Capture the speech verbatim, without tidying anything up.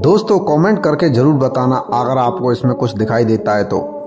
दोस्तों कमेंट करके जरूर बताना अगर आपको इसमें कुछ दिखाई देता है तो।